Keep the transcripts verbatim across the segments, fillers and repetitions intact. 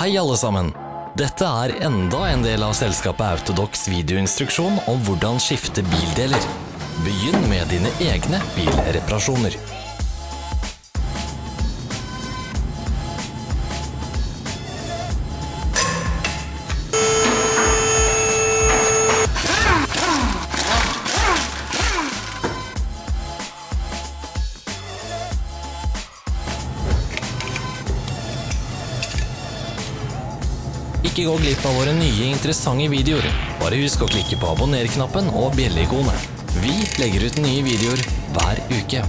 Hei alle sammen! Dette er enda en del av selskapet Autodocs videoinstruksjon om hvordan skifte bildeler. Begynn med dine egne bilreparasjoner. Ikke gå glipp av våre nye interessante videoer. Bare husk å klikke på abonner-knappen og bjelle-ikonet. Vi legger ut nye videoer hver uke.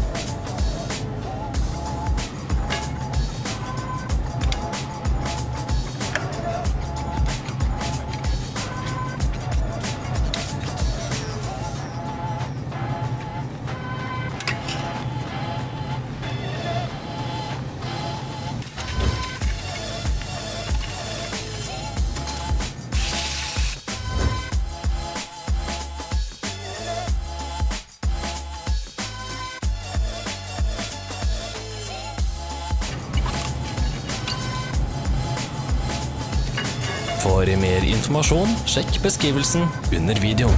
For mer informasjon, sjekk beskrivelsen under videoen.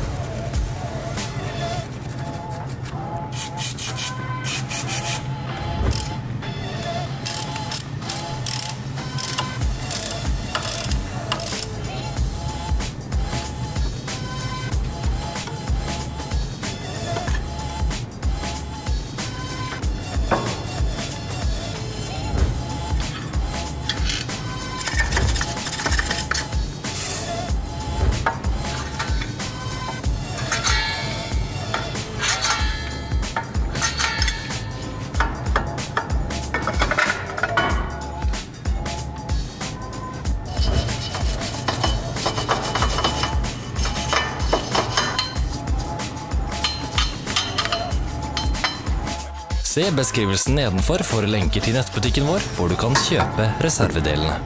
Se beskrivelsen nedenfor for lenker til nettbutikken vår, hvor du kan kjøpe reservedelene.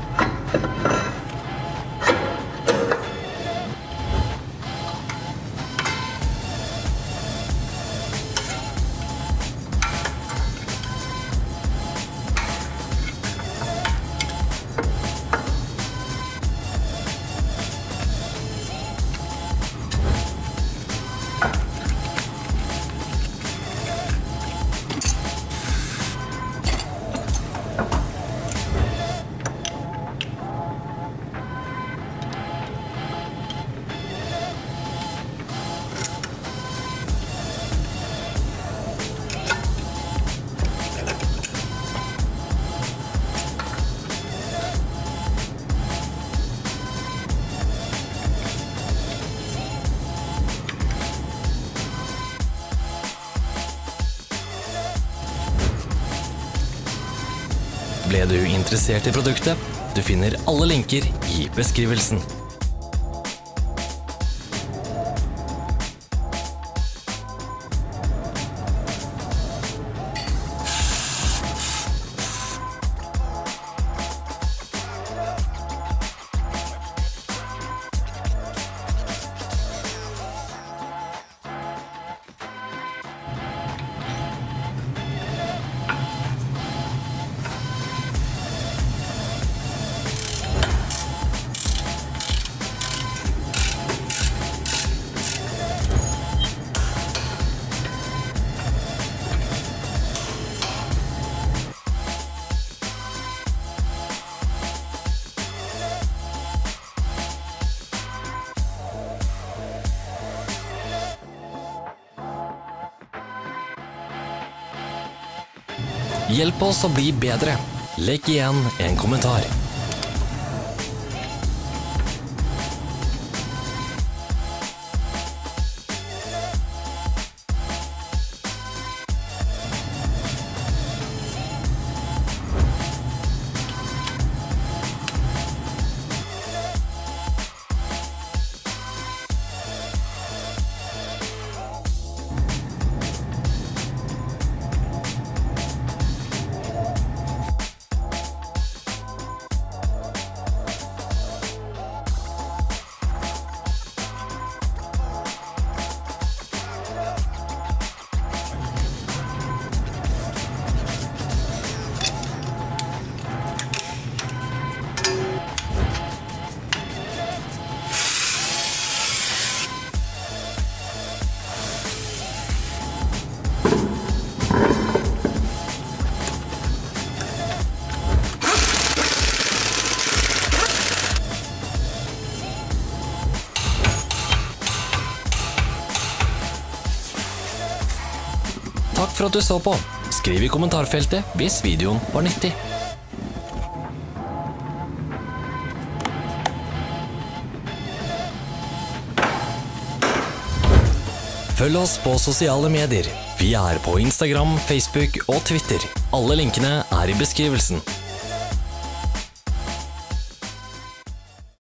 Ble du interessert i produktet? Du finner alle linker i beskrivelsen. Hjelp oss å bli bedre. Legg igjen en kommentar. Takk for at du så på. Skriv i kommentarfeltet hvis videoen var nyttig. Følg oss på sosiale medier. Vi er på Instagram, Facebook og Twitter. Alle linkene er i beskrivelsen.